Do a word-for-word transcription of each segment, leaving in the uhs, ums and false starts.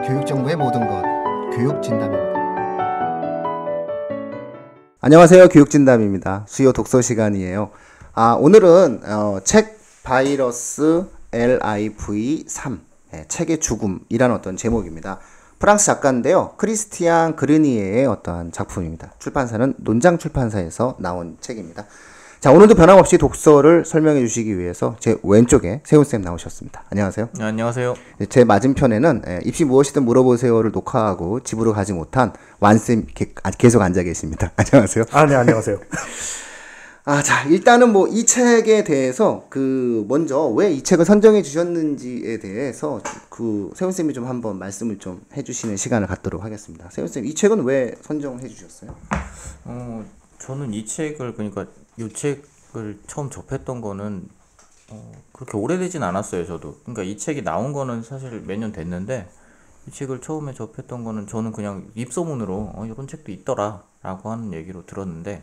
교육정보의 모든 것, 교육진담입니다. 안녕하세요. 교육진담입니다. 수요 독서 시간이에요. 아, 오늘은 어, 책 바이러스 라이브 삼, 네, 책의 죽음이라는 어떤 제목입니다. 프랑스 작가인데요. 크리스티앙 그르니에의 어떠한 작품입니다. 출판사는 논장 출판사에서 나온 책입니다. 자, 오늘도 변함없이 독서를 설명해 주시기 위해서 제 왼쪽에 세훈쌤 나오셨습니다. 안녕하세요. 네, 안녕하세요. 제 맞은편에는 입시 무엇이든 물어보세요를 녹화하고 집으로 가지 못한 완쌤 계속 앉아 계십니다. 안녕하세요. 아, 네, 안녕하세요. 아, 자, 일단은 뭐 이 책에 대해서 그 먼저 왜 이 책을 선정해 주셨는지에 대해서 그 세훈쌤이 좀 한번 말씀을 좀 해주시는 시간을 갖도록 하겠습니다. 세훈쌤, 이 책은 왜 선정해 주셨어요? 어, 저는 이 책을 그러니까 이 책을 처음 접했던 거는 어, 그렇게 오래되진 않았어요. 저도. 그러니까 이 책이 나온 거는 사실 몇 년 됐는데 이 책을 처음에 접했던 거는 저는 그냥 입소문으로 어, 이런 책도 있더라 라고 하는 얘기로 들었는데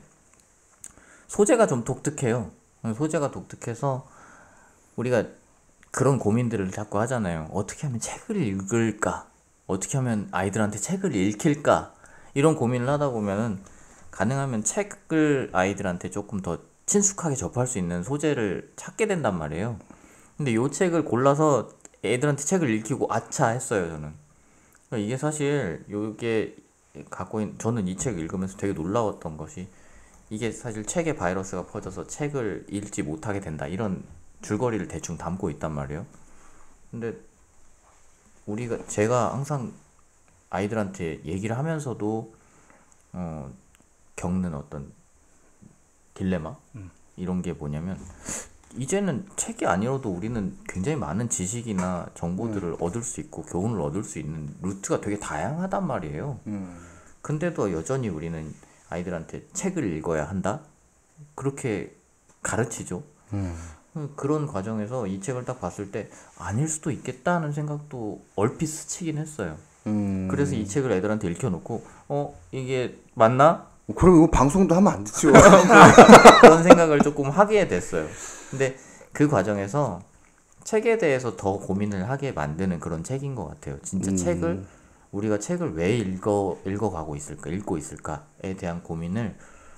소재가 좀 독특해요. 소재가 독특해서 우리가 그런 고민들을 자꾸 하잖아요. 어떻게 하면 책을 읽을까? 어떻게 하면 아이들한테 책을 읽힐까? 이런 고민을 하다 보면은 가능하면 책을 아이들한테 조금 더 친숙하게 접할 수 있는 소재를 찾게 된단 말이에요. 근데 이 책을 골라서 애들한테 책을 읽히고 아차 했어요, 저는. 그러니까 이게 사실 이게 갖고 있는, 저는 이 책을 읽으면서 되게 놀라웠던 것이 이게 사실 책에 바이러스가 퍼져서 책을 읽지 못하게 된다, 이런 줄거리를 대충 담고 있단 말이에요. 근데 우리가 제가 항상 아이들한테 얘기를 하면서도 어 겪는 어떤 딜레마? 음. 이런 게 뭐냐면 이제는 책이 아니어도 우리는 굉장히 많은 지식이나 정보들을 음. 얻을 수 있고 교훈을 얻을 수 있는 루트가 되게 다양하단 말이에요. 음. 근데도 여전히 우리는 아이들한테 책을 읽어야 한다? 그렇게 가르치죠. 음. 그런 과정에서 이 책을 딱 봤을 때 아닐 수도 있겠다는 생각도 얼핏 스치긴 했어요. 음. 그래서 이 책을 애들한테 읽혀놓고 어? 이게 맞나? 그럼 이거 방송도 하면 안 되죠. 그런 생각을 조금 하게 됐어요. 근데 그 과정에서 책에 대해서 더 고민을 하게 만드는 그런 책인 것 같아요. 진짜 음. 책을 우리가 책을 왜 읽어 읽어가고 있을까, 읽고 있을까에 대한 고민을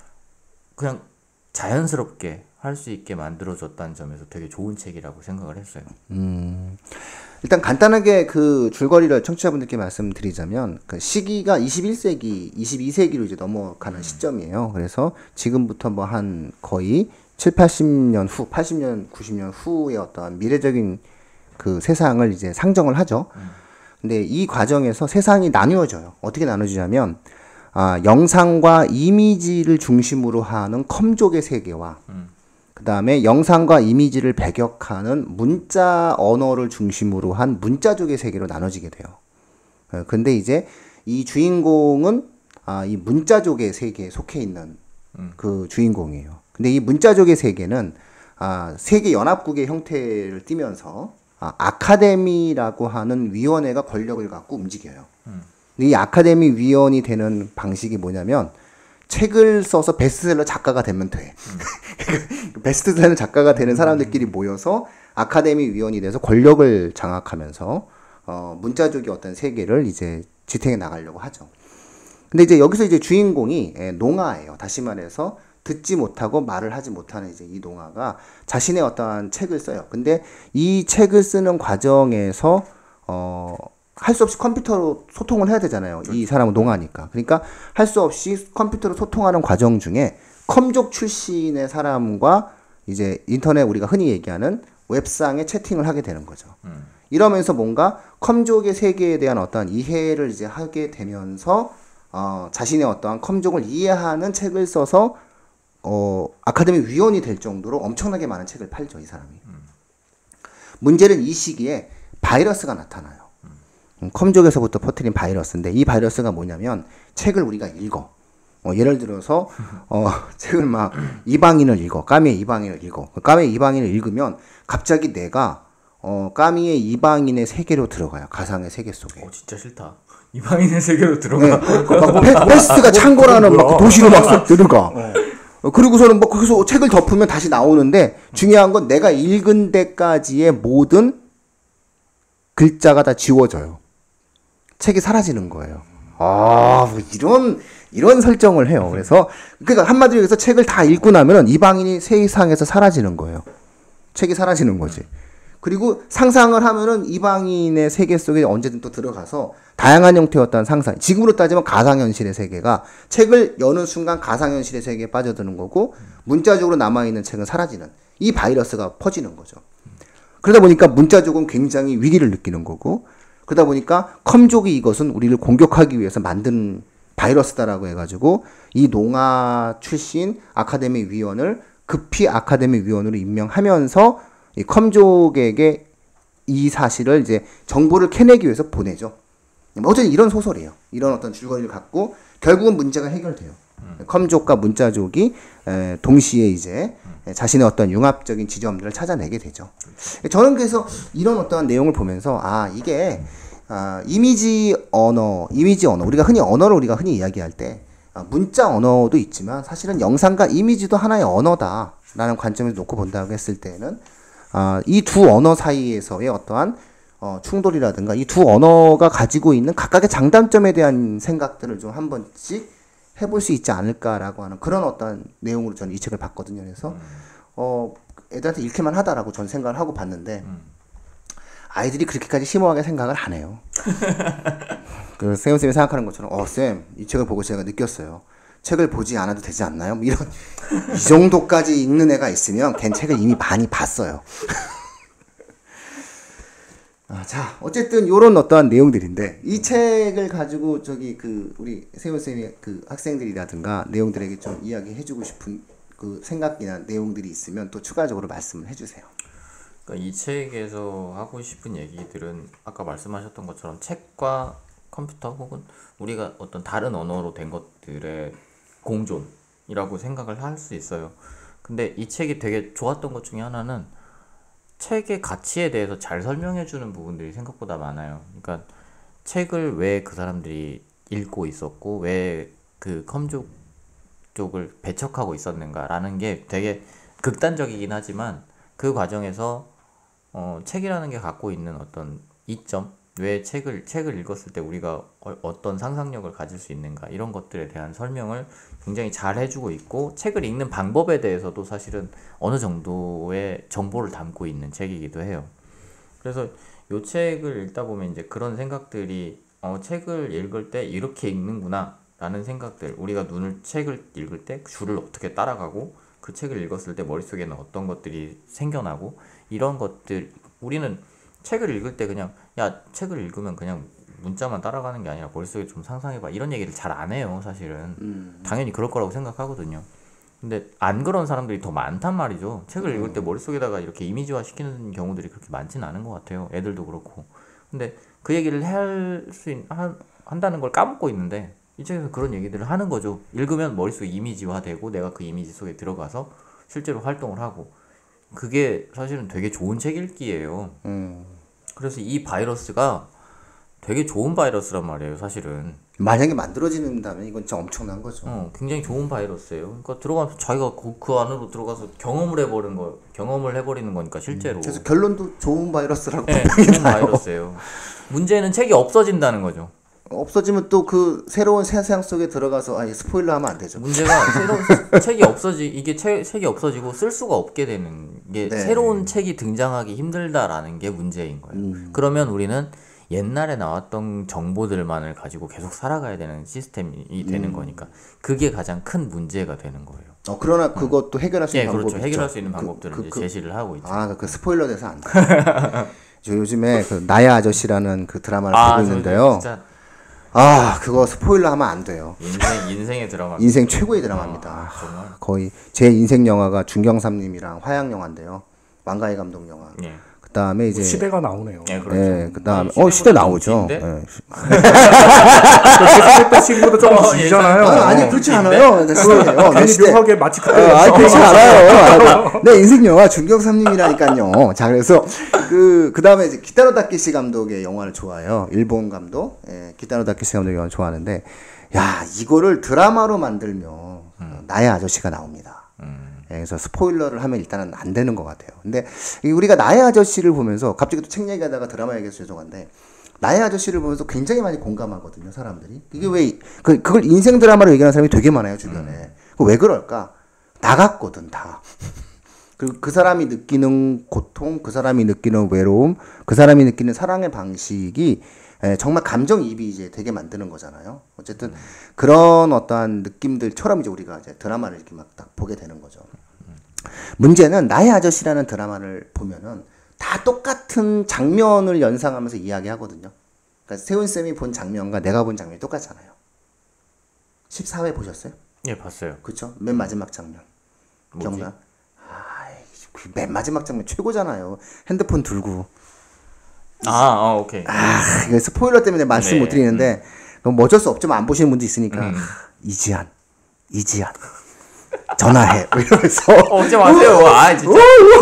그냥 자연스럽게 할 수 있게 만들어줬다는 점에서 되게 좋은 책이라고 생각을 했어요. 음. 일단 간단하게 그 줄거리를 청취자분들께 말씀드리자면 그 시기가 이십일 세기, 이십이 세기로 이제 넘어가는 음. 시점이에요. 그래서 지금부터 뭐 한 거의 칠, 팔십 년 후, 팔십 년, 구십 년 후의 어떤 미래적인 그 세상을 이제 상정을 하죠. 음. 근데 이 과정에서 세상이 나뉘어져요. 어떻게 나눠지냐면 아, 영상과 이미지를 중심으로 하는 컴족의 세계와 음. 그 다음에 영상과 이미지를 배격하는 문자 언어를 중심으로 한 문자족의 세계로 나눠지게 돼요. 근데 이제 이 주인공은 아, 이 문자족의 세계에 속해 있는 음. 그 주인공이에요. 근데 이 문자족의 세계는 아, 세계 연합국의 형태를 띠면서 아, 아카데미라고 하는 위원회가 권력을 갖고 움직여요. 음. 근데 이 아카데미 위원이 되는 방식이 뭐냐면 책을 써서 베스트셀러 작가가 되면 돼. 음. 베스트셀러 작가가 되는 사람들끼리 모여서 아카데미 위원이 돼서 권력을 장악하면서 어, 문자족의 어떤 세계를 이제 지탱해 나가려고 하죠. 근데 이제 여기서 이제 주인공이 예, 농아예요. 다시 말해서 듣지 못하고 말을 하지 못하는 이제 이 농아가 자신의 어떠한 책을 써요. 근데 이 책을 쓰는 과정에서 어, 할 수 없이 컴퓨터로 소통을 해야 되잖아요. 이 사람은 농아니까. 그러니까 할 수 없이 컴퓨터로 소통하는 과정 중에 컴족 출신의 사람과 이제 인터넷 우리가 흔히 얘기하는 웹상에 채팅을 하게 되는 거죠. 음. 이러면서 뭔가 컴족의 세계에 대한 어떠한 이해를 이제 하게 되면서 어, 자신의 어떠한 컴족을 이해하는 책을 써서 어, 아카데미 위원이 될 정도로 엄청나게 많은 책을 팔죠, 이 사람이. 음. 문제는 이 시기에 바이러스가 나타나요. 음, 컴족에서부터 퍼뜨린 바이러스인데 이 바이러스가 뭐냐면 책을 우리가 읽어. 어, 예를 들어서 어, 책을 막 이방인을 읽어. 까미의 이방인을 읽어. 까미의 이방인을 읽으면 갑자기 내가 어, 까미의 이방인의 세계로 들어가요. 가상의 세계 속에. 어, 진짜 싫다. 이방인의 세계로 들어가. 네. 막 페, 페스트가 창고라는 막 도시로 막 쏙 들어가. 어. 그리고서는 뭐 거기서 책을 덮으면 다시 나오는데 중요한 건 내가 읽은 데까지의 모든 글자가 다 지워져요. 책이 사라지는 거예요. 아, 뭐 이런 이런 설정을 해요. 그래서 그러니까 한마디로 해서 책을 다 읽고 나면은 이방인이 세상에서 사라지는 거예요. 책이 사라지는 거지. 그리고 상상을 하면은 이방인의 세계 속에 언제든 또 들어가서 다양한 형태의 어떤 상상. 지금으로 따지면 가상현실의 세계가 책을 여는 순간 가상현실의 세계에 빠져드는 거고 문자적으로 남아있는 책은 사라지는 이 바이러스가 퍼지는 거죠. 그러다 보니까 문자적으로는 굉장히 위기를 느끼는 거고 그러다 보니까 컴족이 이것은 우리를 공격하기 위해서 만든 바이러스다라고 해가지고 이 농아 출신 아카데미 위원을 급히 아카데미 위원으로 임명하면서 이 컴족에게 이 사실을 이제 정보를 캐내기 위해서 보내죠. 어쨌든 이런 소설이에요. 이런 어떤 줄거리를 갖고 결국은 문제가 해결돼요. 음. 컴족과 문자족이 에, 동시에 이제 음. 자신의 어떤 융합적인 지점들을 찾아내게 되죠. 저는 그래서 이런 어떤 내용을 보면서 아 이게 아, 이미지 언어, 이미지 언어 우리가 흔히 언어를 우리가 흔히 이야기할 때 아, 문자 언어도 있지만 사실은 영상과 이미지도 하나의 언어다라는 관점에서 놓고 본다고 했을 때는 아, 이 두 언어 사이에서의 어떠한 어, 충돌이라든가 이 두 언어가 가지고 있는 각각의 장단점에 대한 생각들을 좀 한 번씩 해볼 수 있지 않을까라고 하는 그런 어떤 내용으로 저는 이 책을 봤거든요. 그래서 음. 어, 애들한테 읽힐만 하다라고 저는 생각을 하고 봤는데 음. 아이들이 그렇게까지 심오하게 생각을 안 해요. 그 세훈쌤이 생각하는 것처럼 어, 쌤, 이 책을 보고 제가 느꼈어요. 책을 보지 않아도 되지 않나요? 이런 이 정도까지 읽는 애가 있으면 걔는 책을 이미 많이 봤어요. 아, 자, 어쨌든 요런 어떠한 내용들인데 이 책을 가지고 저기 그 우리 세훈 쌤이 그 학생들이라든가 내용들에게 좀 이야기해주고 싶은 그 생각이나 내용들이 있으면 또 추가적으로 말씀을 해주세요. 그러니까 이 책에서 하고 싶은 얘기들은 아까 말씀하셨던 것처럼 책과 컴퓨터 혹은 우리가 어떤 다른 언어로 된 것들의 공존이라고 생각을 할 수 있어요. 근데 이 책이 되게 좋았던 것 중에 하나는 책의 가치에 대해서 잘 설명해주는 부분들이 생각보다 많아요. 그러니까 책을 왜 그 사람들이 읽고 있었고 왜 그 컴족 쪽을 배척하고 있었는가라는 게 되게 극단적이긴 하지만 그 과정에서 어, 책이라는 게 갖고 있는 어떤 이점, 왜 책을 책을 읽었을 때 우리가 어, 어떤 상상력을 가질 수 있는가 이런 것들에 대한 설명을 굉장히 잘 해주고 있고 책을 읽는 방법에 대해서도 사실은 어느 정도의 정보를 담고 있는 책이기도 해요. 그래서 이 책을 읽다 보면 이제 그런 생각들이 어, 책을 읽을 때 이렇게 읽는구나 라는 생각들, 우리가 눈을 책을 읽을 때 줄을 어떻게 따라가고 그 책을 읽었을 때 머릿속에는 어떤 것들이 생겨나고 이런 것들, 우리는 책을 읽을 때 그냥 야 책을 읽으면 그냥 문자만 따라가는 게 아니라 머릿속에 좀 상상해봐 이런 얘기를 잘 안 해요 사실은. 음. 당연히 그럴 거라고 생각하거든요. 근데 안 그런 사람들이 더 많단 말이죠. 책을 음. 읽을 때 머릿속에다가 이렇게 이미지화 시키는 경우들이 그렇게 많지는 않은 것 같아요. 애들도 그렇고. 근데 그 얘기를 할 수 있, 한, 한다는 걸 까먹고 있는데 이 책에서 그런 얘기들을 하는 거죠. 읽으면 머릿속에 이미지화되고 내가 그 이미지 속에 들어가서 실제로 활동을 하고, 그게 사실은 되게 좋은 책 읽기예요. 음. 그래서 이 바이러스가 되게 좋은 바이러스란 말이에요 사실은. 만약에 만들어진다면 이건 진짜 엄청난 거죠. 어, 굉장히 좋은 바이러스예요. 그러니까 들어가서 자기가 그, 그 안으로 들어가서 경험을 해버리는 거, 경험을 해버리는 거니까 실제로. 음. 그래서 결론도 좋은 바이러스라고. 네, 좋은 바이러스예요. 문제는 책이 없어진다는 거죠. 없어지면 또 그 새로운 세상 속에 들어가서 아, 스포일러 하면 안 되죠. 문제가 새로운 책이 없어지 이게 책, 책이 없어지고 쓸 수가 없게 되는 게 네. 새로운 책이 등장하기 힘들다라는 게 문제인 거예요. 음. 그러면 우리는 옛날에 나왔던 정보들만을 가지고 계속 살아가야 되는 시스템이 되는 음. 거니까 그게 가장 큰 문제가 되는 거예요. 어 그러나 그것도 해결할 수 있는 네, 방법이 그렇죠. 해결할 있죠. 수 있는 방법들을 그, 이제 그, 제시를 하고 있죠. 아, 그 스포일러 돼서 안 돼. 저 요즘에 그 나의 아저씨라는 그 드라마를 아, 보고 있는데요. 진짜 아, 그거 스포일러 하면 안 돼요. 인생 인생의 드라마. 인생 최고의 드라마입니다. 아, 정말. 거의 제 인생 영화가 준경삼님이랑 화양 영화인데요. 왕가희 감독 영화. 예. 그다음에 이제 시대가 나오네요. 네, 그렇죠. 네, 그다음에 어 시대 나오죠. 네. 그때 시기보다 조금 어, 뒤잖아요. 아, 아니 그렇지 않아요. 시대예요. 괜히 묘하게 마치 그때. 어, 아니 그렇지 않아요. 내 인생 영화 준경삼님이라니까요. 자, 그래서 그 그다음에 이제 기타노 다케시 감독의 영화를 좋아해요. 일본 감독. 예, 기타노 다케시 감독 영화 좋아하는데, 야 이거를 드라마로 만들면 음. 나의 아저씨가 나옵니다. 음. 그래서 스포일러를 하면 일단은 안 되는 것 같아요. 근데 우리가 나의 아저씨를 보면서 갑자기 또 책 얘기하다가 드라마 얘기해서 죄송한데, 나의 아저씨를 보면서 굉장히 많이 공감하거든요, 사람들이. 이게 왜, 그, 그걸 인생 드라마로 얘기하는 사람이 되게 많아요, 주변에. 음. 왜 그럴까? 나갔거든, 다. 그리고 그 사람이 느끼는 고통, 그 사람이 느끼는 외로움, 그 사람이 느끼는 사랑의 방식이 에, 정말 감정이입이 이제 되게 만드는 거잖아요. 어쨌든 음. 그런 어떠한 느낌들처럼 이제 우리가 이제 드라마를 이렇게 막 딱 보게 되는 거죠. 음. 문제는 나의 아저씨라는 드라마를 보면은 다 똑같은 장면을 연상하면서 이야기하거든요. 그러니까 세훈쌤이 본 장면과 내가 본 장면이 똑같잖아요. 십사 회 보셨어요? 예, 봤어요. 그쵸? 맨 마지막 장면. 뭐지? 기억나? 아, 그 맨 마지막 장면 최고잖아요. 핸드폰 들고. 아, 아 오케이. 아, 이거 스포일러 때문에 말씀 네. 못 드리는데, 그럼 뭐 어쩔 수 없지만 안 보시는 분도 있으니까. 음. 아, 이지한, 이지한. 전화해. 이러면서. 어제 마세요. 아, 진짜.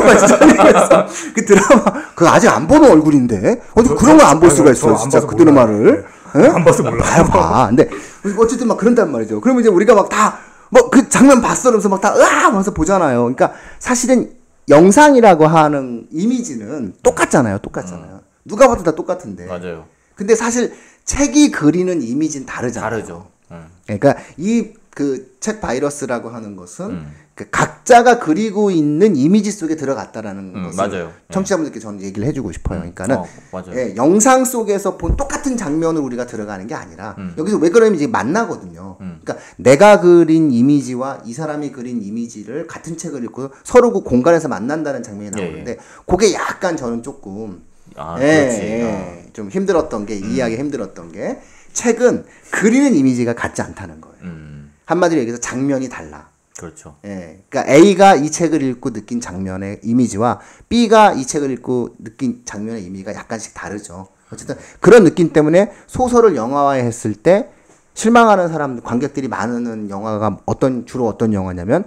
진짜. 그 드라마, 그 아직 안 보는 얼굴인데? 어떻게 그런 걸 안 볼 수가 있어요, 진짜, 그 드라마를. 네. 안 봐서 몰라. 봐요, 봐. 근데, 어쨌든 막 그런단 말이죠. 그러면 이제 우리가 막 다, 뭐 그 장면 봤어? 이러면서 막 다, 으아! 하면서 보잖아요. 그러니까 사실은 영상이라고 하는 이미지는 똑같잖아요, 똑같잖아요. 음. 누가 봐도 다 똑같은데. 맞아요. 근데 사실 책이 그리는 이미지는 다르잖아요. 다르죠. 음. 그러니까 이 그 책 바이러스라고 하는 것은 음. 그 각자가 그리고 있는 이미지 속에 들어갔다라는 음, 것을 맞아요. 청취자분들께 저는 얘기를 해주고 싶어요. 그러니까는 어, 맞아요. 예, 영상 속에서 본 똑같은 장면을 우리가 들어가는 게 아니라 음. 여기서 왜 그러면 이제 만나거든요. 음. 그러니까 내가 그린 이미지와 이 사람이 그린 이미지를 같은 책을 읽고 서로 그 공간에서 만난다는 장면이 나오는데 예, 예. 그게 약간 저는 조금 아, 예, 그렇지. 예, 좀 힘들었던 게 이해하기 힘들었던 게 책은 그리는 이미지가 같지 않다는 거예요. 음. 한마디로 얘기해서 장면이 달라. 그렇죠. 예. 그러니까 A가 이 책을 읽고 느낀 장면의 이미지와 B가 이 책을 읽고 느낀 장면의 이미지가 약간씩 다르죠. 어쨌든 그런 느낌 때문에 소설을 영화화했을 때 실망하는 사람, 관객들이 많은 영화가 어떤, 주로 어떤 영화냐면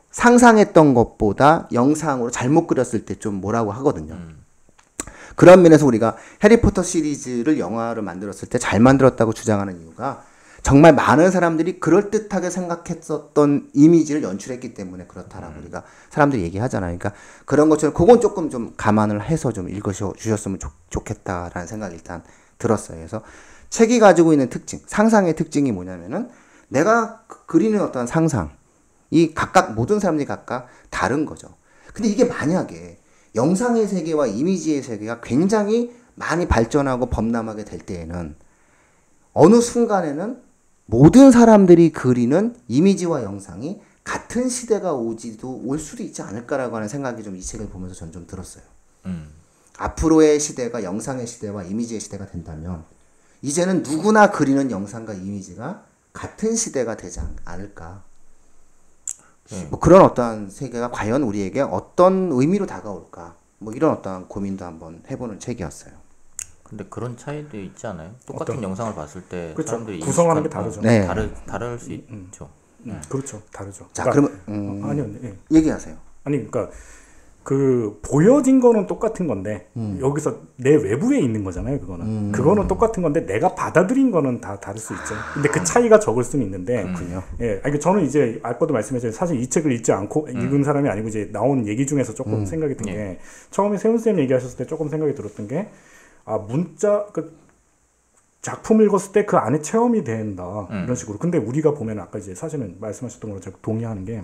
상상했던 것보다 영상으로 잘못 그렸을 때 좀 뭐라고 하거든요. 음. 그런 면에서 우리가 해리포터 시리즈를 영화로 만들었을 때 잘 만들었다고 주장하는 이유가 정말 많은 사람들이 그럴듯하게 생각했었던 이미지를 연출했기 때문에 그렇다라고 음. 우리가 사람들이 얘기하잖아요. 그러니까 그런 것처럼 그건 조금 좀 감안을 해서 좀 읽으셨으면 좋겠다라는 생각이 일단 들었어요. 그래서 책이 가지고 있는 특징, 상상의 특징이 뭐냐면은 내가 그리는 어떤 상상, 이 각각 모든 사람들이 각각 다른 거죠. 근데 이게 만약에 영상의 세계와 이미지의 세계가 굉장히 많이 발전하고 범람하게 될 때에는 어느 순간에는 모든 사람들이 그리는 이미지와 영상이 같은 시대가 오지도 올 수도 있지 않을까라고 하는 생각이 좀 이 책을 보면서 전 좀 들었어요. 음. 앞으로의 시대가 영상의 시대와 이미지의 시대가 된다면 이제는 누구나 그리는 영상과 이미지가 같은 시대가 되지 않을까. 네. 뭐 그런 어떠한 세계가 과연 우리에게 어떤 의미로 다가올까. 뭐 이런 어떠한 고민도 한번 해보는 책이었어요. 근데 그런 차이도 있지 않아요? 똑같은 어떤? 영상을 봤을 때 그렇죠. 사람들이 구성하는 게 다르죠. 네. 다르 다를 수 음, 있죠. 음, 음. 그렇죠. 다르죠. 자, 그러니까, 그러면 음, 어, 아니요. 예. 얘기하세요. 아니 그러니까 그 보여진 거는 똑같은 건데 음. 여기서 내 외부에 있는 거잖아요. 그거는 음. 그거는 똑같은 건데 내가 받아들인 거는 다 다를 수 있죠. 근데 그 차이가 적을 수는 있는데 그렇군요. 예, 아니 저는 이제 아까도 말씀하셨지만 사실 이 책을 읽지 않고 음. 읽은 사람이 아니고 이제 나온 얘기 중에서 조금 음. 생각이 든 게 예. 처음에 세훈 쌤 얘기하셨을 때 조금 생각이 들었던 게 아 문자 그 작품 읽었을 때 그 안에 체험이 된다 음. 이런 식으로. 근데 우리가 보면 아까 이제 사실은 말씀하셨던 거로 제가 동의하는 게.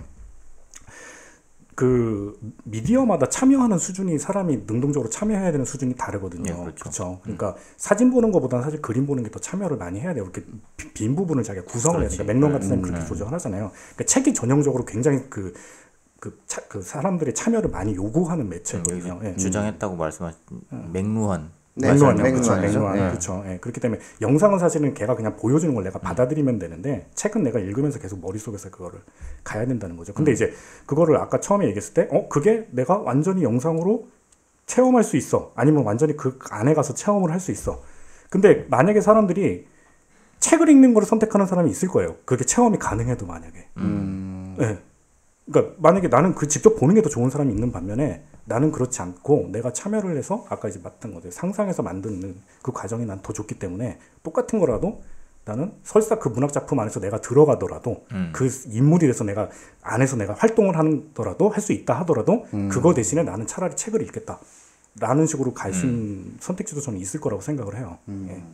그 미디어마다 참여하는 수준이 사람이 능동적으로 참여해야 되는 수준이 다르거든요. 예, 그렇죠. 그렇죠. 그러니까 음. 사진 보는 것보다는 사실 그림 보는 게 더 참여를 많이 해야 돼요. 이렇게 빈 부분을 자기가 구성을 해야 되니까 맥론 같은 사람이 음, 그렇게 음. 조정하잖아요. 그러니까 책이 전형적으로 굉장히 그 그, 차, 그 사람들의 참여를 많이 요구하는 매체거든요. 예. 주장했다고 말씀하신 음. 맥루한. 맥루한, 그렇죠. 맥루한, 그렇죠. 예. 그렇기 때문에 영상은 사실은 걔가 그냥 보여주는 걸 내가 음. 받아들이면 되는데 책은 내가 읽으면서 계속 머릿속에서 그거를 가야 된다는 거죠. 근데 음. 이제 그거를 아까 처음에 얘기했을 때, 어, 그게 내가 완전히 영상으로 체험할 수 있어. 아니면 완전히 그 안에 가서 체험을 할 수 있어. 근데 만약에 사람들이 책을 읽는 걸 선택하는 사람이 있을 거예요. 그게 체험이 가능해도 만약에. 음. 네. 그러니까 만약에 나는 그 직접 보는 게 더 좋은 사람이 있는 반면에 나는 그렇지 않고 내가 참여를 해서 아까 이제 봤던 거죠. 상상해서 만드는 그 과정이 난 더 좋기 때문에 똑같은 거라도 나는 설사 그 문학 작품 안에서 내가 들어가더라도 음. 그 인물이 돼서 내가 안에서 내가 활동을 하더라도 할 수 있다 하더라도 음. 그거 대신에 나는 차라리 책을 읽겠다. 라는 식으로 가신 음. 선택지도 저는 있을 거라고 생각을 해요. 음. 예.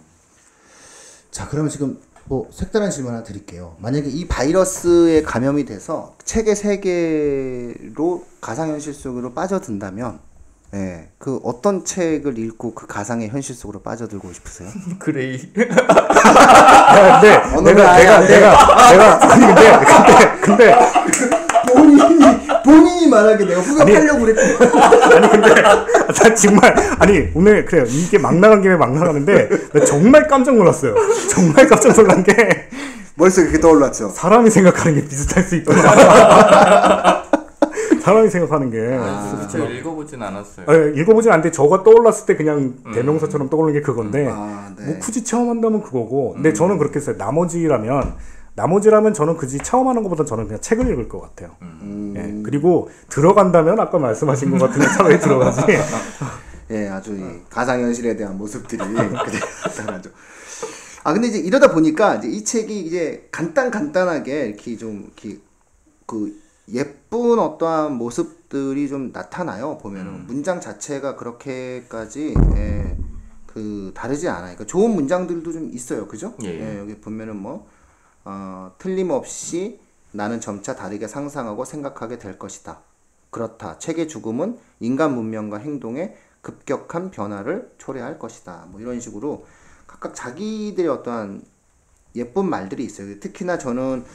자, 그러면 지금 뭐 색다른 질문 하나 드릴게요. 만약에 이 바이러스에 감염이 돼서 책의 세계로 가상현실 속으로 빠져든다면, 예, 그 어떤 책을 읽고 그 가상의 현실 속으로 빠져들고 싶으세요? 그레이. 야, 근데 내가 내가 내가 내가 아니 근데 근데 근데 본인이 본인이 말하게 내가 후벼파려고 그랬고. 아니 근데 나 정말 아니 오늘 그래요. 이게 막 나간 김에 막 나가는데 나 정말 깜짝 놀랐어요. 정말 깜짝 놀란 게 머릿속에 그게 떠올랐죠. 사람이 생각하는 게 비슷할 수 있구나. 사람이 생각하는 게 아, 제가 읽어보진 않았어요. 네, 읽어보진 않는데 저가 떠올랐을 때 그냥 음. 대명사처럼 떠오르는 게 그건데 아, 네. 뭐 굳이 체험한다면 그거고 근데 음. 저는 그렇게 했어요. 나머지라면 나머지라면 저는 굳이 체험하는 것보다 저는 그냥 책을 읽을 것 같아요. 음. 예, 그리고 들어간다면 아까 말씀하신 것 같은 차라리 들어가지. 예, 아주 이 가상현실에 대한 모습들이 그대로 나타나죠. 아 근데 이제 이러다 보니까 이제 이 책이 이제 간단 간단하게 이렇게 좀 이렇게 그 예쁜 어떠한 모습들이 좀 나타나요. 보면은 음. 문장 자체가 그렇게까지 예, 그 다르지 않아요. 그러니까 좋은 문장들도 좀 있어요, 그죠? 예, 예. 예, 여기 보면은 뭐 어, 틀림없이 나는 점차 다르게 상상하고 생각하게 될 것이다. 그렇다. 책의 죽음은 인간 문명과 행동에 급격한 변화를 초래할 것이다. 뭐 이런 식으로 각각 자기들의 어떠한 예쁜 말들이 있어요. 특히나 저는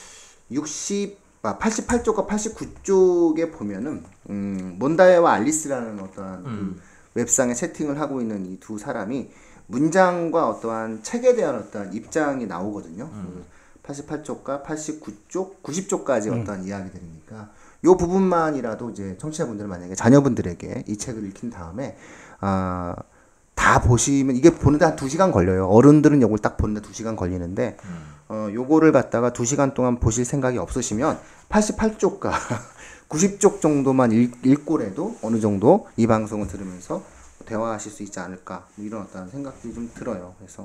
육십 아, 팔십팔 쪽과 팔십구 쪽에 보면은 음, 몬다에와 알리스라는 어떠한 음. 그 웹상에 채팅을 하고 있는 이 두 사람이 문장과 어떠한 책에 대한 어떠한 입장이 나오거든요. 음. 팔십팔 쪽과 팔십구 쪽, 구십 쪽까지 음. 어떠한 이야기들이니까 요 부분만이라도 이제 청취자분들은 만약에 자녀분들에게 이 책을 읽힌 다음에 아, 다 보시면 이게 보는데 한 두 시간 걸려요. 어른들은 요걸 딱 보는데 두 시간 걸리는데 음. 어, 요거를 갖다가 두 시간 동안 보실 생각이 없으시면 팔십팔 쪽과 구십 쪽 정도만 읽, 읽고라도 어느 정도 이 방송을 들으면서 대화하실 수 있지 않을까 뭐 이런 어떤 생각들이 좀 들어요. 그래서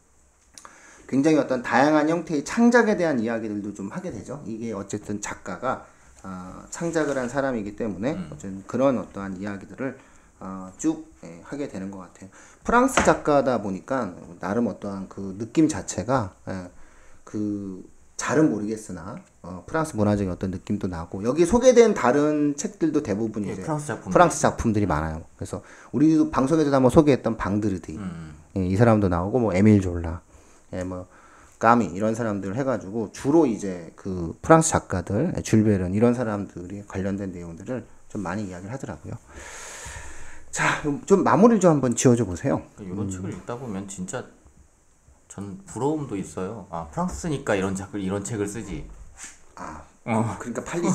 굉장히 어떤 다양한 형태의 창작에 대한 이야기들도 좀 하게 되죠. 이게 어쨌든 작가가 어, 창작을 한 사람이기 때문에 음. 어쨌든 그런 어떠한 이야기들을 어, 쭉 예, 하게 되는 것 같아요. 프랑스 작가다 보니까 나름 어떠한 그 느낌 자체가 예, 그 잘은 모르겠으나 어, 프랑스 문화적인 어떤 느낌도 나고 여기 소개된 다른 책들도 대부분 예, 이제 프랑스, 작품 프랑스 작품들이 많아요. 그래서 우리도 방송에서도 한번 소개했던 방드르디 음. 예, 이 사람도 나오고 뭐 에밀 졸라, 예, 뭐 까미 이런 사람들 해가지고 주로 이제 그 프랑스 작가들, 예, 줄 베른 이런 사람들이 관련된 내용들을 좀 많이 이야기를 하더라고요. 자, 좀 마무리를 좀 한번 지어줘 보세요. 이런 음. 책을 읽다 보면 진짜 전 부러움도 있어요. 아 프랑스니까 이런 책을 이런 책을 쓰지. 아, 어. 그러니까 팔리지.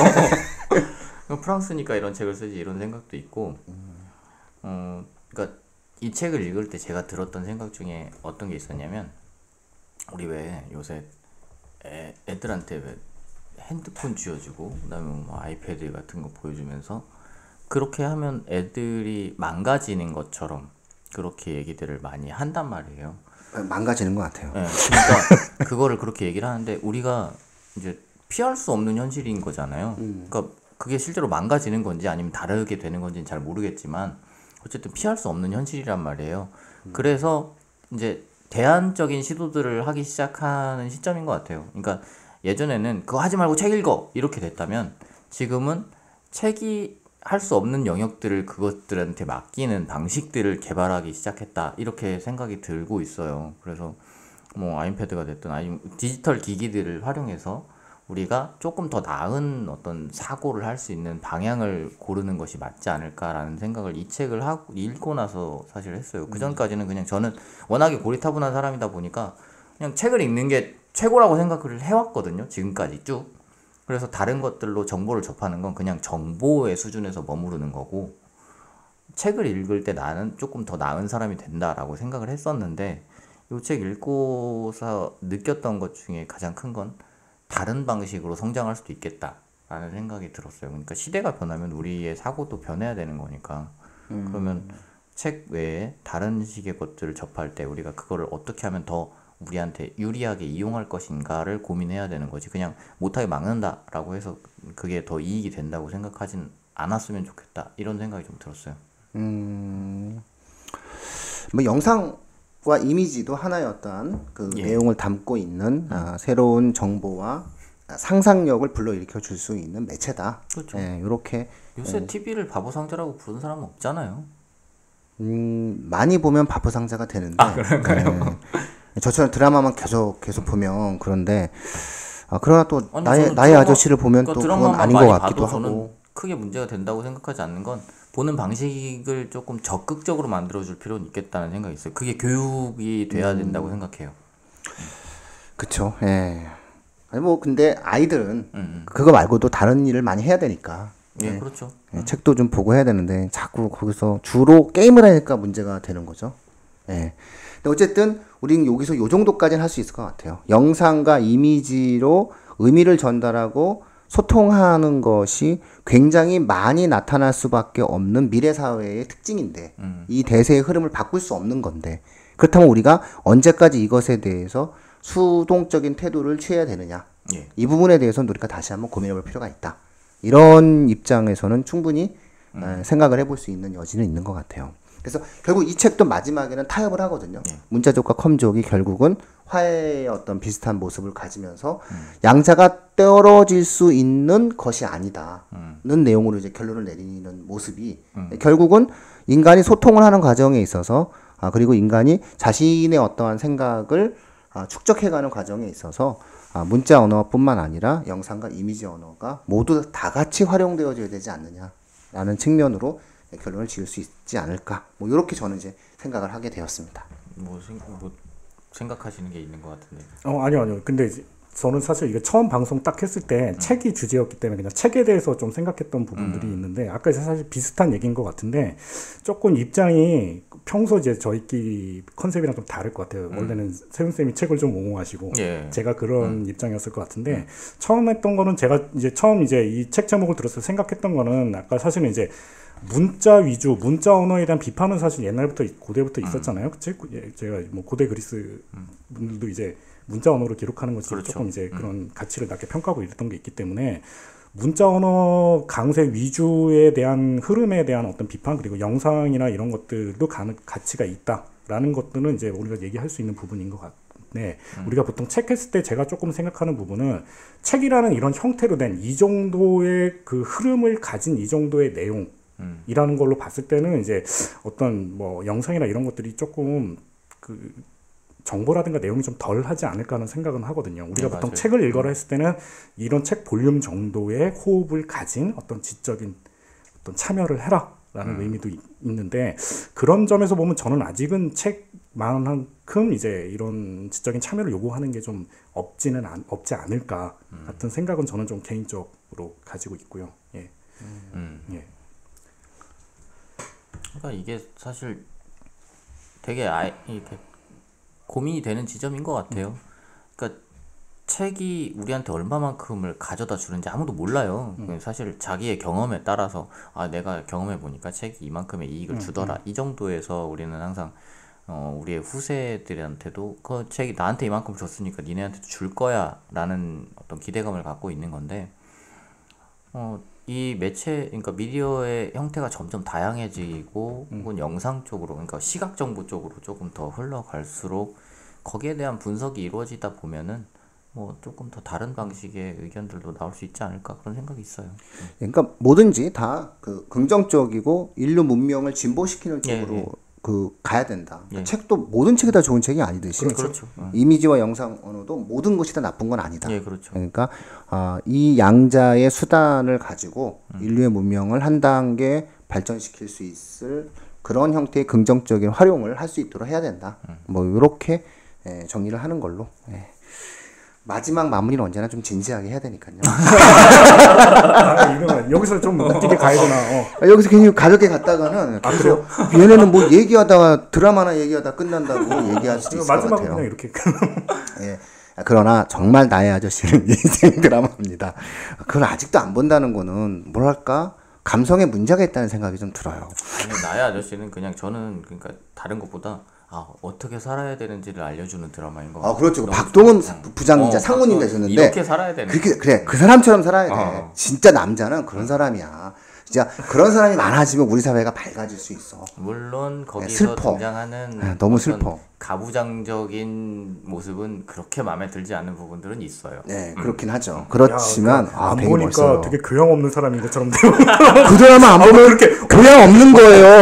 프랑스니까 이런 책을 쓰지 이런 생각도 있고. 어, 그러니까 이 책을 읽을 때 제가 들었던 생각 중에 어떤 게 있었냐면 우리 왜 요새 애, 애들한테 왜 핸드폰 쥐어주고 그다음에 뭐 아이패드 같은 거 보여주면서 그렇게 하면 애들이 망가지는 것처럼 그렇게 얘기들을 많이 한단 말이에요. 망가지는 것 같아요. 네, 그러니까 그거를 그렇게 얘기를 하는데 우리가 이제 피할 수 없는 현실인 거잖아요. 음. 그러니까 그게 실제로 망가지는 건지 아니면 다르게 되는 건지는 잘 모르겠지만 어쨌든 피할 수 없는 현실이란 말이에요. 음. 그래서 이제 대안적인 시도들을 하기 시작하는 시점인 것 같아요. 그러니까 예전에는 그거 하지 말고 책 읽어 이렇게 됐다면 지금은 책이 할 수 없는 영역들을 그것들한테 맡기는 방식들을 개발하기 시작했다 이렇게 생각이 들고 있어요. 그래서 뭐 아이패드가 됐든 아니면 디지털 기기들을 활용해서 우리가 조금 더 나은 어떤 사고를 할 수 있는 방향을 고르는 것이 맞지 않을까라는 생각을 이 책을 하고 읽고 나서 사실 했어요. 그 전까지는 그냥 저는 워낙에 고리타분한 사람이다 보니까 그냥 책을 읽는 게 최고라고 생각을 해왔거든요. 지금까지 쭉. 그래서 다른 것들로 정보를 접하는 건 그냥 정보의 수준에서 머무르는 거고 책을 읽을 때 나는 조금 더 나은 사람이 된다라고 생각을 했었는데 이 책 읽고서 느꼈던 것 중에 가장 큰 건 다른 방식으로 성장할 수도 있겠다라는 생각이 들었어요. 그러니까 시대가 변하면 우리의 사고도 변해야 되는 거니까 음. 그러면 책 외에 다른 식의 것들을 접할 때 우리가 그거를 어떻게 하면 더 우리한테 유리하게 이용할 것인가를 고민해야 되는 거지. 그냥 못하게 막는다라고 해서 그게 더 이익이 된다고 생각하진 않았으면 좋겠다. 이런 생각이 좀 들었어요. 음, 뭐 영상과 이미지도 하나의 어떤 그 예. 내용을 담고 있는 아, 새로운 정보와 상상력을 불러일으켜 줄 수 있는 매체다. 그렇죠. 예, 이렇게 요새 티비를 바보 상자라고 부르는 사람은 없잖아요. 음, 많이 보면 바보 상자가 되는데. 아, 그런가요? 예, 저처럼 드라마만 계속 계속 보면 그런데 아, 그러나 또 아니, 나의 저는 나의 드라마- 아저씨를 보면 그러니까 또 그건 드라마만 아닌 것 많이 같기도 봐도 저는 하고. 크게 문제가 된다고 생각하지 않는 건 보는 방식을 조금 적극적으로 만들어줄 필요는 있겠다는 생각이 있어요. 그게 교육이 돼야 음. 된다고 생각해요. 그쵸. 예. 아니 뭐 근데 아이들은 음, 음. 그거 말고도 다른 일을 많이 해야 되니까. 예, 예. 그렇죠. 예, 책도 좀 보고 해야 되는데 자꾸 거기서 주로 게임을 하니까 문제가 되는 거죠. 예. 근데 어쨌든 우리는 여기서 요 정도까지는 할 수 있을 것 같아요. 영상과 이미지로 의미를 전달하고 소통하는 것이 굉장히 많이 나타날 수밖에 없는 미래 사회의 특징인데 음. 이 대세의 흐름을 바꿀 수 없는 건데 그렇다면 우리가 언제까지 이것에 대해서 수동적인 태도를 취해야 되느냐? 예. 이 부분에 대해서는 우리가 다시 한번 고민해 볼 필요가 있다. 이런 입장에서는 충분히 음. 에, 생각을 해볼 수 있는 여지는 있는 것 같아요. 그래서 결국 이 책도 마지막에는 타협을 하거든요. 예. 문자족과 컴족이 결국은 화해의 어떤 비슷한 모습을 가지면서 음. 양자가 떨어질 수 있는 것이 아니다는 음. 내용으로 이제 결론을 내리는 모습이 결국은 인간이 소통을 하는 과정에 있어서 아, 그리고 인간이 자신의 어떠한 생각을 아, 축적해가는 과정에 있어서 아, 문자 언어뿐만 아니라 영상과 이미지 언어가 모두 다 같이 활용되어져야 되지 않느냐라는 측면으로 결론을 지을 수 있지 않을까. 뭐 이렇게 저는 이제 생각을 하게 되었습니다. 뭐, 생, 뭐 생각하시는 게 있는 것 같은데. 어 아니요 아니요. 근데 이제 저는 사실 이게 처음 방송 딱 했을 때 음. 책이 주제였기 때문에 그냥 책에 대해서 좀 생각했던 부분들이 음. 있는데 아까 이제 사실 비슷한 얘기인 것 같은데 조금 입장이 평소 이제 저희끼리 컨셉이랑 좀 다를 것 같아요. 음. 원래는 세훈 쌤이 책을 좀 옹호하시고 예. 제가 그런 음. 입장이었을 것 같은데 처음 했던 거는 제가 이제 처음 이제 이 책 제목을 들었을 때 생각했던 거는 아까 사실은 이제 문자 위주, 문자 언어에 대한 비판은 사실 옛날부터 고대부터 있었잖아요. 그치? 예, 제가 뭐 고대 그리스 분들도 이제 문자 언어로 기록하는 것이 그렇죠. 조금 이제 그런 가치를 낮게 평가하고 이랬던 게 있기 때문에 문자 언어 강세 위주에 대한 흐름에 대한 어떤 비판 그리고 영상이나 이런 것들도 가는 가치가 있다라는 것들은 이제 우리가 얘기할 수 있는 부분인 것 같네. 음. 우리가 보통 책 했을 때 제가 조금 생각하는 부분은 책이라는 이런 형태로 된 이 정도의 그 흐름을 가진 이 정도의 내용 음. 이라는 걸로 봤을 때는 이제 어떤 뭐 영상이나 이런 것들이 조금 그 정보라든가 내용이 좀 덜 하지 않을까 하는 생각은 하거든요. 우리가 네, 보통 맞아요. 책을 읽어라 했을 때는 이런 책 볼륨 정도의 호흡을 가진 어떤 지적인 어떤 참여를 해라 라는 음. 의미도 있, 있는데 그런 점에서 보면 저는 아직은 책만큼 이제 이런 지적인 참여를 요구하는 게 좀 없지는 않, 없지 않을까 음. 같은 생각은 저는 좀 개인적으로 가지고 있고요. 예. 음. 예. 그러니까 이게 사실 되게 아이, 이렇게 고민이 되는 지점인 것 같아요. 그러니까 책이 우리한테 얼마만큼을 가져다 주는지 아무도 몰라요. 음. 사실 자기의 경험에 따라서 아 내가 경험해 보니까 책이 이만큼의 이익을 음, 주더라. 음. 이 정도에서 우리는 항상 어, 우리의 후세들한테도 그 책이 나한테 이만큼 줬으니까 니네한테도 줄 거야 라는 어떤 기대감을 갖고 있는 건데 어, 이 매체, 그러니까 미디어의 형태가 점점 다양해지고 음. 혹은 영상 쪽으로, 그러니까 시각 정보 쪽으로 조금 더 흘러갈수록 거기에 대한 분석이 이루어지다 보면은 뭐 조금 더 다른 방식의 의견들도 나올 수 있지 않을까 그런 생각이 있어요. 그러니까 뭐든지 다 그 긍정적이고 인류 문명을 진보시키는 예, 쪽으로 예. 그 가야 된다. 그러니까 예. 책도 모든 책이 다 좋은 책이 아니듯이 그렇죠. 어. 이미지와 영상 언어도 모든 것이 다 나쁜 건 아니다. 예, 그렇죠. 그러니까 아, 이 양자의 수단을 가지고 인류의 문명을 한 단계 발전시킬 수 있을 그런 형태의 긍정적인 활용을 할 수 있도록 해야 된다. 뭐 이렇게 예, 정리를 하는 걸로. 예. 마지막 마무리는 언제나 좀 진지하게 해야 되니까요. 아, 이러면 여기서 좀 웃기게 가야 되나? 어. 아, 여기서 괜히 가볍게 갔다가는 아, 그래요? 얘네는 뭐 얘기하다가 드라마나 얘기하다 끝난다고 얘기할 수도 있을 것 마지막은 같아요. 그냥 이렇게. 예. 그러나 정말 나의 아저씨는 인생 드라마입니다. 그걸 아직도 안 본다는 거는 뭐랄까 감성에 문제가 있다는 생각이 좀 들어요. 아니, 나의 아저씨는 그냥 저는 그러니까 다른 것보다 아 어떻게 살아야 되는지를 알려주는 드라마인 것 아 같아요. 그렇죠. 너무 박동원 좋- 부장이자 어, 상무님 박동원 되셨는데 이렇게 살아야 되는. 그렇게 그래 그 사람처럼 살아야 돼. 어. 진짜 남자는 그런 사람이야. 진짜 그런 사람이 많아지면 우리 사회가 밝아질 수 있어. 물론 거기서 슬퍼. 등장하는 네, 너무 어떤 슬퍼. 가부장적인 모습은 그렇게 마음에 들지 않는 부분들은 있어요. 네, 그렇긴 하죠. 그렇지만 야, 아, 안 되게 보니까 멋있어요. 되게 교양 없는 사람인 것처럼 돼요. 그 드라마 안 보면 이렇게 교양 없는 거예요.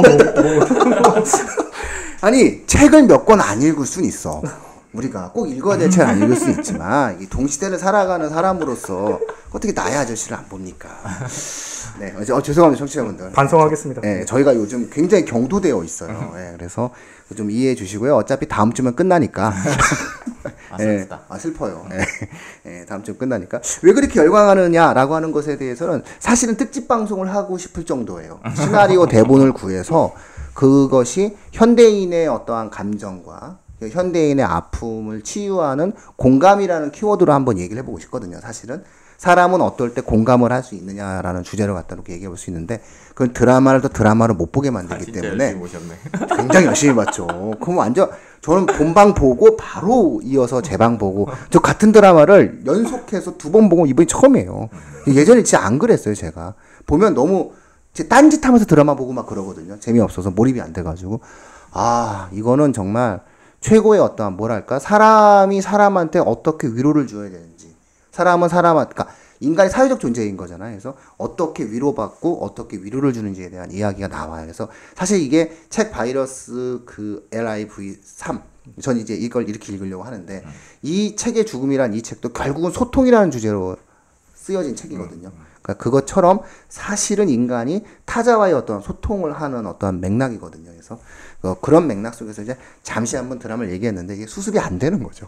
아니 책을 몇 권 안 읽을 순 있어. 우리가 꼭 읽어야 될 책을 안 읽을 수 있지만 이 동시대를 살아가는 사람으로서 어떻게 나의 아저씨를 안 봅니까? 네, 어, 죄송합니다 청취자분들. 반성하겠습니다. 네, 저희가 요즘 굉장히 경도되어 있어요. 네, 그래서 좀 이해해 주시고요. 어차피 다음 주면 끝나니까. 아, 네, 슬프다. 아 슬퍼요. 네, 네, 다음 주 끝나니까 왜 그렇게 열광하느냐라고 하는 것에 대해서는 사실은 특집 방송을 하고 싶을 정도예요. 시나리오 대본을 구해서 그것이 현대인의 어떠한 감정과 현대인의 아픔을 치유하는 공감이라는 키워드로 한번 얘기를 해보고 싶거든요. 사실은 사람은 어떨 때 공감을 할 수 있느냐라는 주제를 갖다 놓고 얘기해 볼 수 있는데 그건 드라마를 더 드라마를 못 보게 만들기 아, 진짜 때문에 열심히 보셨네. 굉장히 열심히 봤죠. 그럼 완전 저는 본방 보고 바로 이어서 재방 보고 저 같은 드라마를 연속해서 두 번 보고 이번이 처음이에요. 예전에 진짜 안 그랬어요. 제가 보면 너무 딴짓하면서 드라마 보고 막 그러거든요. 재미없어서 몰입이 안 돼가지고 아 이거는 정말 최고의 어떠한 뭐랄까 사람이 사람한테 어떻게 위로를 줘야 되는지 사람은 사람한테 그러니까 인간이 사회적 존재인 거잖아요. 그래서 어떻게 위로받고 어떻게 위로를 주는지에 대한 이야기가 나와요. 그래서 사실 이게 책 바이러스 그 엘아이브이 삼 전 이제 이걸 이렇게 읽으려고 하는데 이 책의 죽음이란 이 책도 결국은 소통이라는 주제로 쓰여진 책이거든요. 그러니까 그것처럼 사실은 인간이 타자와의 어떤 소통을 하는 어떠한 맥락이거든요. 그래서 어, 그런 맥락 속에서 이제 잠시 한번 드라마를 얘기했는데 이게 수습이 안 되는 거죠.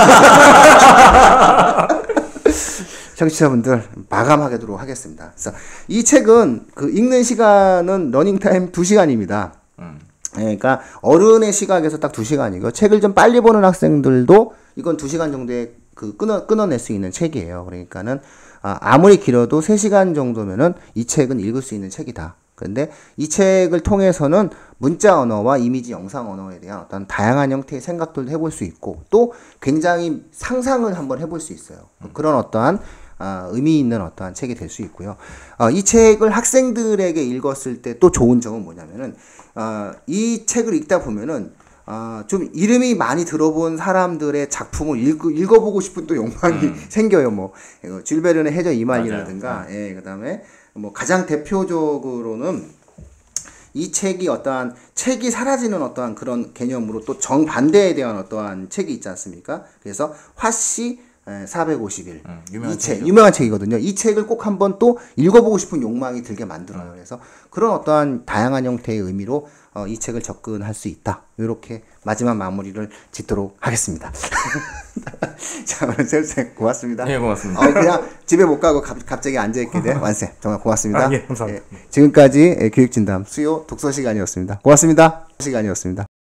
청취자분들 마감하도록 하겠습니다. 그래서 이 책은 그 읽는 시간은 러닝타임 두 시간입니다. 음. 예, 그러니까 어른의 시각에서 딱 두 시간이고 책을 좀 빨리 보는 학생들도 이건 두 시간 정도에 그 끊어 끊어낼 수 있는 책이에요. 그러니까는 아, 아무리 길어도 세 시간 정도면은 이 책은 읽을 수 있는 책이다. 그런데 이 책을 통해서는 문자 언어와 이미지 영상 언어에 대한 어떤 다양한 형태의 생각들도 해볼 수 있고 또 굉장히 상상을 한번 해볼 수 있어요. 그런 어떠한 아, 의미 있는 어떠한 책이 될 수 있고요. 어, 이 책을 학생들에게 읽었을 때 또 좋은 점은 뭐냐면은 어, 이 책을 읽다 보면은 어, 좀 이름이 많이 들어본 사람들의 작품을 읽, 읽어보고 싶은 또 욕망이 음. 생겨요. 뭐 줄 베른의 해저 이말이라든가, 예, 그다음에 뭐 가장 대표적으로는 이 책이 어떠한 책이 사라지는 어떠한 그런 개념으로 또 정반대에 대한 어떠한 책이 있지 않습니까? 그래서 화씨 사백오십 일 음, 유명한 이 책, 책이죠. 유명한 책이거든요. 이 책을 꼭 한번 또 읽어보고 싶은 욕망이 들게 만들어요. 그래서 그런 어떠한 다양한 형태의 의미로 어, 이 책을 접근할 수 있다. 이렇게 마지막 마무리를 짓도록 하겠습니다. 자, 오늘 쌤 고맙습니다. 네, 고맙습니다. 어, 그냥 집에 못 가고 갑, 갑자기 앉아있게 돼. 완쌤 정말 고맙습니다. 아, 예, 감사합니다. 예, 지금까지 교육진담 수요 독서 시간이었습니다. 고맙습니다. 시간이었습니다.